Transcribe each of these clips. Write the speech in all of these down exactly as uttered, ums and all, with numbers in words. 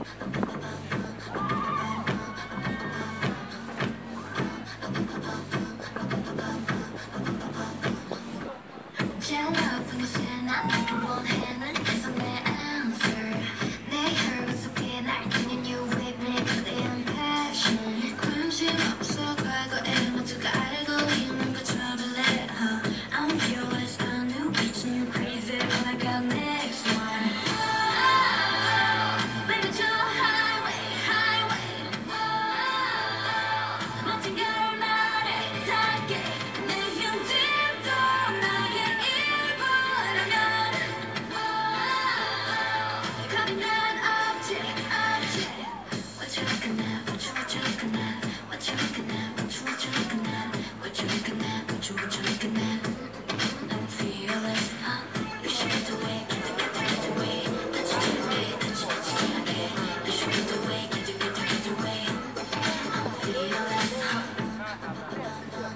제일 높은 곳에 난 너를 원해는 그래서 내 answer 내 혈관 속에 날뛰는 you with me 그대한 passion 관심 없어 과거에 모두가 알고 있는 거 trouble it huh? I'm fearless a new bitch new crazy but I got next one Baby to the highway highway 멋진 결말에 닿게 내 현실도 나의 일부라면 겁이 난 없지 없지 What you looking at what you what you looking at what you looking at what you what you looking at what you looking at what you what you looking at I'm fearless huh? You should get away get it get it get away touch it touch it touch it touch it touch it You should get away get it get it get away I'm fearless huh?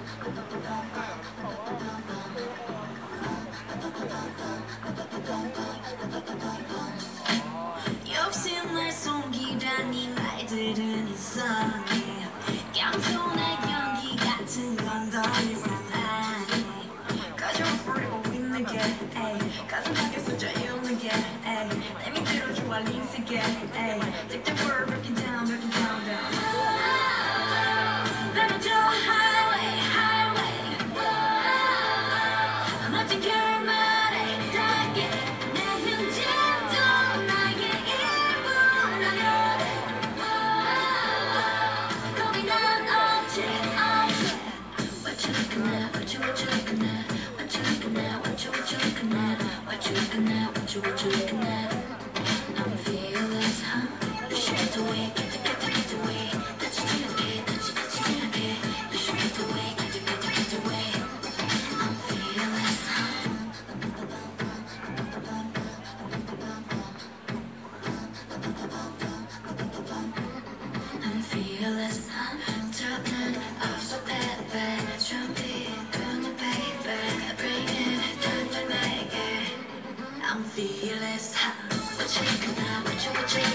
역시 날 숨기라니 말들은 이상해 양손의 연기 같은 건 더 이상 아니 Cause you're real with the get 가슴 밖에서 자유는 get 내 밑으로 좋아 린스게 Take the word breaking down breaking down down Baby to highway highway 멋진 결말에 닿게 내 현재도 나의 일부라면 겁이 난 없지 없지 What you looking at what you what you looking at what you looking at what you what you looking at what you looking at what you what you looking at I'm fearless huh? You should get away get it get it get away touch it touch it touch it touch it touch it You should get away get it get it get away I'm fearless huh? I'm fearless huh? Turning off so baby 준비되는 baby Bring it down to make it I'm fearless huh? What you looking at what you what you